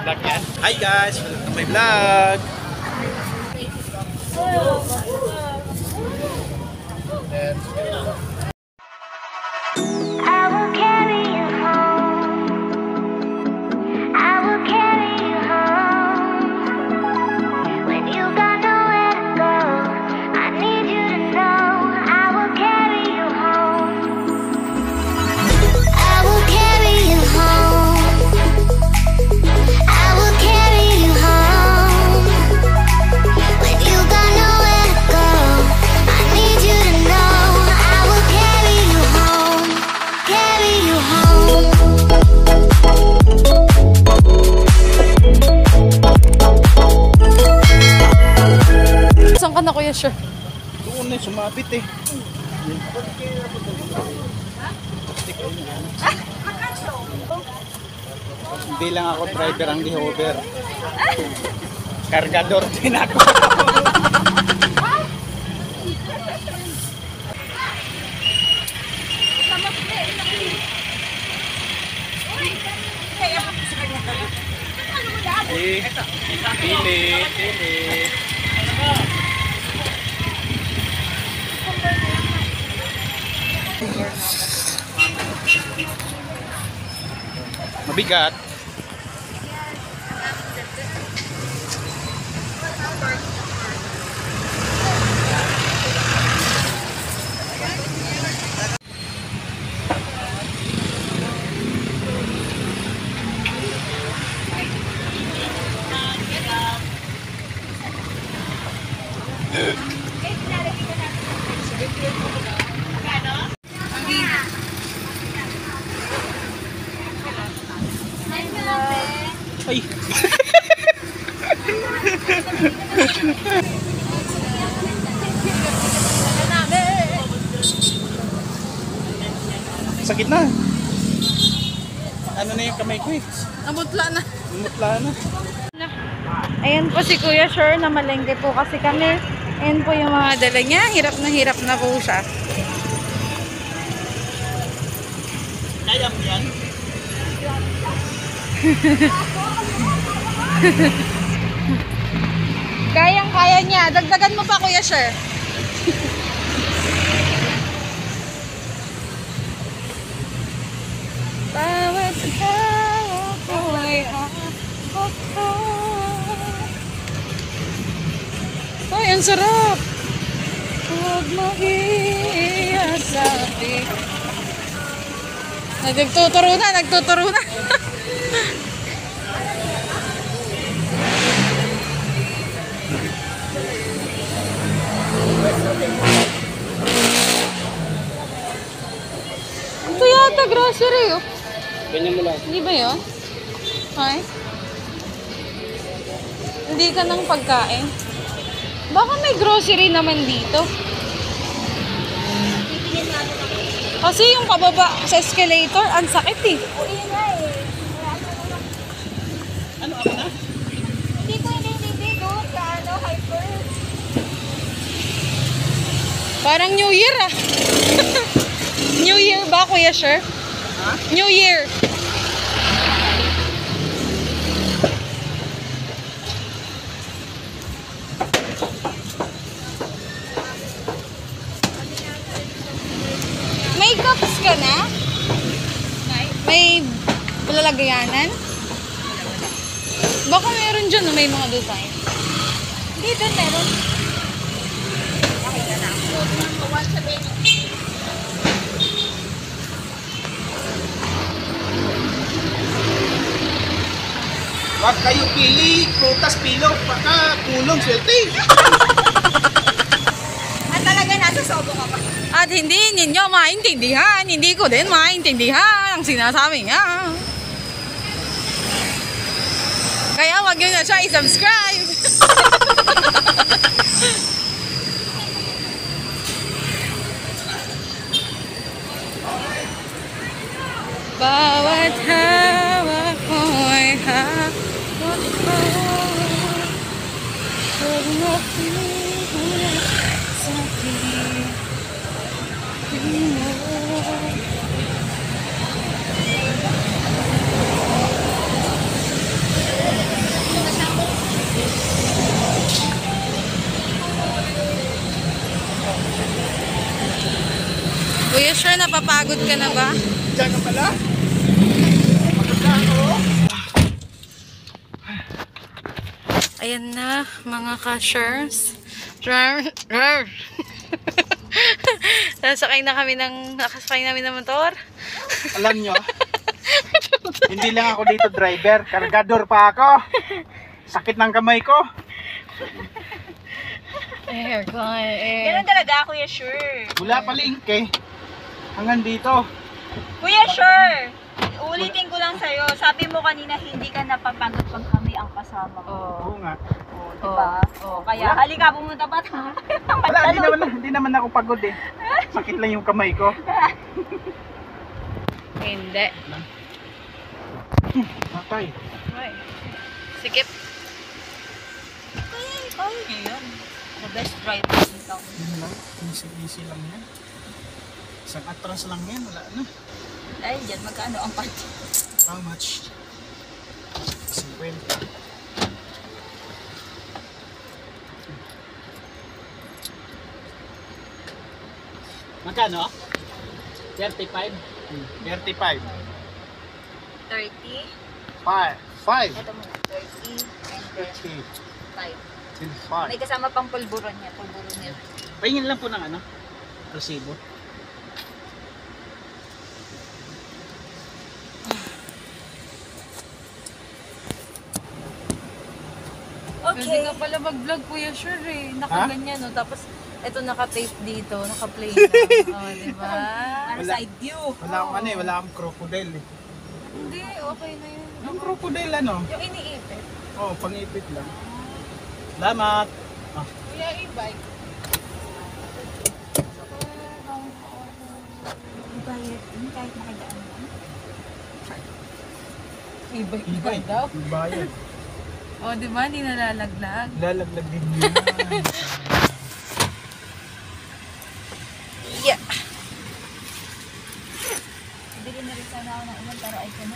Vlog yan. Hi guys, welcome to my vlog. Saan ka na kuya, sure? Doon na, sumabit eh. Hindi lang ako driver ang di-hover. Kargador din ako. Pili. Mabigat. Ay. Sakit na. Ano na yung kamay ko eh? Namutla na. Namutla na. Ayan po si Kuya Sure, na malengke po kasi kami. Ayan po yung mga dala niya. Hirap na po siya. Kaya mo yan? Kayang-kaya niya. Dagdagan mo pa, Kuya Sure. Bawat hawak ko ay hawak ko. Ay, ang sarap. Huwag mag-iiyak sa akin. Nagtuturo na. Ito yata grocery, oh. Ganyan mo lang. Hindi ba yun? Ay? Hindi ka ng pagkain. Baka may grocery naman dito. Kasi yung pababa sa escalator, ang sakit eh. Ano ako na? Hindi doon sa hyper. Parang New Year ah. New Year ba, Kuya Sure? Ha? New Year. May cups ka na? May lalagyanan? Baka meron dyan, may mga design. Hindi doon meron. Huwag kayo pili, prutas, pilo, baka kulong, swerte. At talaga nasa sobo ka pa. At hindi ninyo maintindihan, hindi ko din maintindihan ang sinasabi niya. Kaya wag nyo na siya i-subscribe. Bawat hawak ko'y hawak ko. Huwag mo pinigulat sa akin. Napapagod ka na ba? Diyan ka pala? Maganda ako. Ayan na, mga ka-shares. Nakasakay namin ng motor. Alam nyo, hindi lang ako dito driver, kargador pa ako. Sakit ng kamay ko. Ganun talaga, Kuya Sure. Mula palengke hanggang dito. Kuya Sure, ulitin ko lang sa'yo. Sabi mo kanina hindi ka napapagod pag kami ang kasama mo. Oo nga. Diba? Kaya halika pumunta pa tayo. Wala, hindi naman ako pagod eh. Sakit lang yung kamay ko. Hindi. Matay. Sikip. Ay, yun. The best driver in town. Yun lang. Easy lang yan. Isang atras lang yan. Wala na. Dahil dyan, magkano ang party? How much? 50. Magkano? 35? 35. 30. 5. Ito muna. 30 and then 5. 5. May kasama pang pulburon niya. Pulburon niya. Pahingin lang po ng ano? Resibo. Pwede nga pala mag-vlog, Kuya Sure eh. Nakaganyan, no? Tapos, ito naka-tape dito, naka-play na. Oh, diba? Para side view. Wala akong ano eh, wala akong crocodile eh. Hindi, okay na yun. Yung crocodile ano? Yung iniipit. Oo, pang-ipit lang. Salamat! Ah, Kuya, e-bike. Bayad din kahit nakadaan lang. E-bike iba na eh. daw. Bayad. O, oh, diba? Hindi nalalaglag. Lalaglag din yun. Yeah. Bili na rin sana ako ng ulan para ay ka na.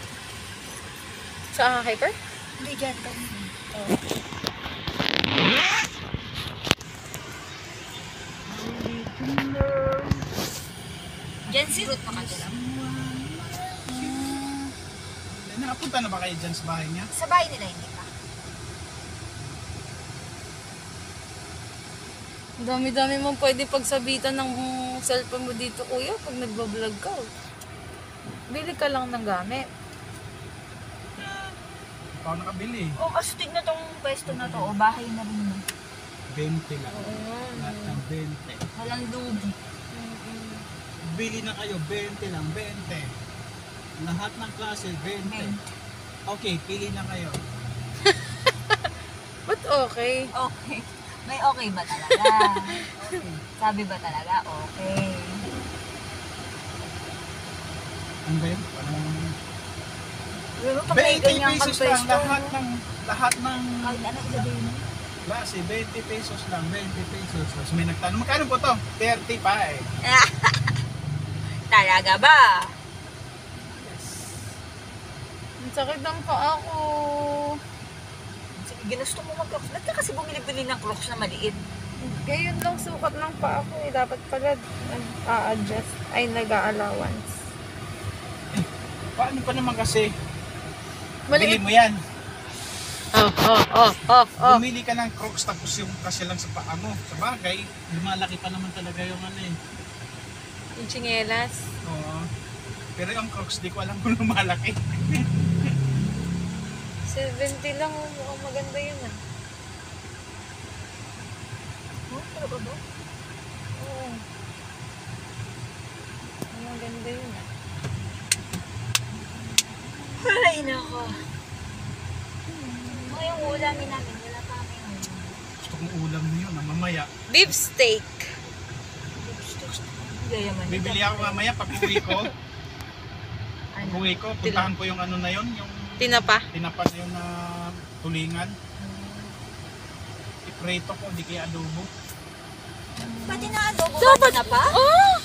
Sa hyper? Hindi dyan. Dyan si Ruth makadala. Nakapunta na ba kayo dyan sa bahay niya? Sa bahay nila hindi pa. Ang dami-dami mong pwede pagsabitan ng cellphone mo dito, Kuya, pag nagbablog ka. Bili ka lang ng gamit. Hindi pa ako nakabili. O, astig na tong pwesto na to. O, bahay na rin mo. 20 lang. Lahat ng 20. Walang lugi. Bili na kayo, 20 lang, 20. Lahat ng klase, 20. Okay, pili na kayo. Ba't okay? Okay. May okay ba talaga? Sabi ba talaga okay? Ano ba yun? Parang Pero pag may 20 ganyang pesos lang, pagpwesto, lahat ng kahit ano isabihin mo. klase, 20 pesos lang, 20 pesos. Tapos may nagtanong, magkano po to? 30 pa eh. Talaga ba? Ang sakit ng paa ko. Ginusto mo mag-crocs. Ba't ka kasi bumili-bili ng crocs na maliit? Ngayon lang sukat ng paa ko eh. Dapat pala nag-a-adjust. Ay, nag-a-allowance. Paano pa naman kasi? Bili Maliit. mo yan. Oh. Bumili ka ng Crocs tapos yung kasi lang sa paa mo. Sa bagay, lumalaki pa naman talaga yung ano eh. Yung tsinelas. Oo. Pero yung Crocs, di ko alam kung lumalaki. 70 lang. Mukhang maganda yun ah. Talaga ba? Oo. Maganda yun ah. Ay, nako. Yung ulamin namin, wala pa kami ngayon. Gusto kong ulam niyo na mamaya. Beef steak. Gayaman. Bibili ako mamaya pag uwi ko. Pag uwi ko, puntahan ko yung ano na yun, yung Tinapa. tinapan yung tulingan. Iprito ko, di kaya adobo. Pati na adobo Dapat na pa? Oh!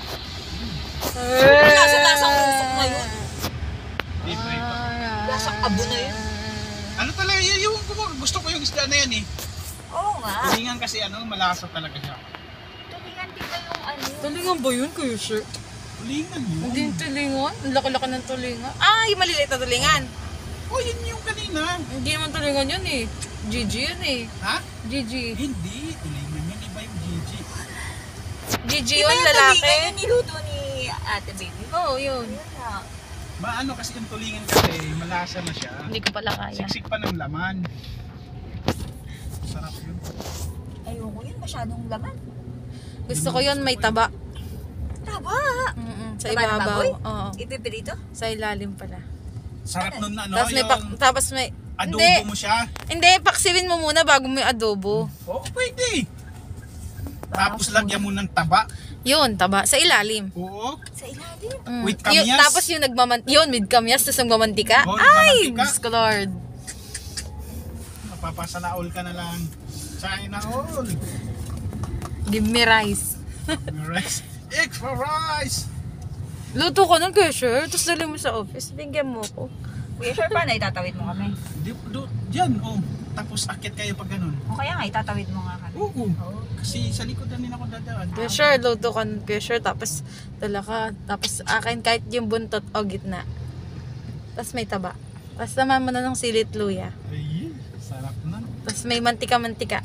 Lasang usok na yun. Di prito. Lasang abo na yun. Ano talaga, yung gusto ko yung isda na yan eh. Oo nga. Tulingan kasi ano, malasa talaga siya. Tulingan din ba yung ano? Talingan ba yun, Kuya Sure? Tulingan yun. Hindi yung tulingan. Ang laki-laki ng tulingan. Ah, yung maliliit na tulingan. Oh, yun yung kanina. Hindi naman tulingan yun eh. GG yun eh. Ha? GG. Hindi. Tulingan yun. Iba yung Gigi. GG Di yun, ba yung lalaki. tulingan yung niluto ni Ate Baby? Oo, yun. Yun na. Maano kasi yung tulingan kasi, malasa na siya. Hindi ko pala kaya. Siksik pa ng laman. Sarap yun. Ayoko yun, masyadong laman. Gusto ko yun, may taba. Taba! Sa Taba ng ibabaw. baboy? Oo. Ipipirito? Sa ilalim pala. Sarap nun na, no? Tapos may, Yung tapos may, adobo hindi, mo siya. hindi, paksiwin mo muna bago mo yung adobo. Oo, pwede. Tapos lagyan mo ng taba. Yun, taba. Sa ilalim. Oo. Sa ilalim. With kamyas. Tapos yung yun, with kamyas, tapos nagmamantika. Oo, Ay, nagmamantika. Diyos ko Lord. Mapapasalaol ka na lang. Sana all. Give me rice. Rice. Extra rice. Luto ko nun, Kesher. Tapos dali mo sa office. Bigyan mo ko. Kuya, sure pa na itatawid mo kami? Diyan, oh. Tapos akit kayo pag ganun. O kaya nga, itatawid mo nga kami. Oo. Kasi sa likod na din ako dadaan. Kesher, luto ka nun, Kesher. Tapos dala ka. Tapos akin kahit yung buntot o gitna. Tapos may taba. Tapos naman mo na ng silit luya. Ay, sarap na. Tapos may mantika-mantika.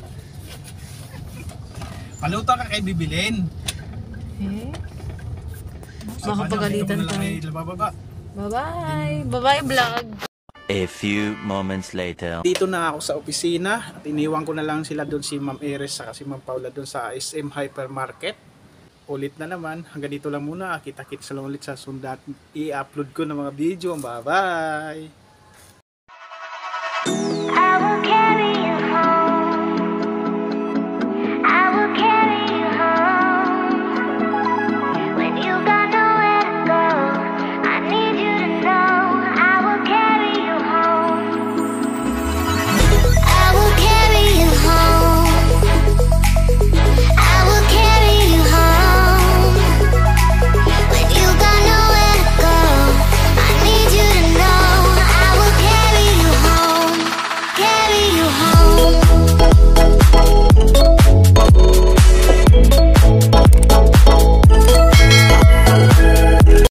Paluto ka kay bibilin. Eh? So, Baka paano? pagalitan Dito ko na lang tayo. may labababa. Bye-bye. Bye-bye, vlog. A few moments later. Dito na ako sa opisina at iniwan ko na lang sila doon si Ma'am Eres at si Ma'am Paula doon sa SM Hypermarket. Ulit na naman. Hanggang dito lang muna. Kita-kits lang ulit sa sundat. I-upload ko ng mga video. Bye-bye!